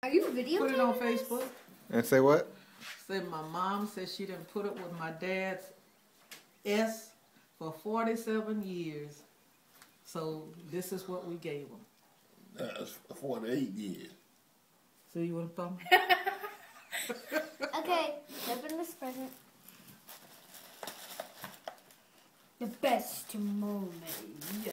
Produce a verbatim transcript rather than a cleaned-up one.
Are you videotaping? Put it on Facebook. And say what? Said my mom said she didn't put up with my dad's S for forty-seven years. So this is what we gave him. That's forty-eight years. So you want to thumb? Okay, open this present. The best moment.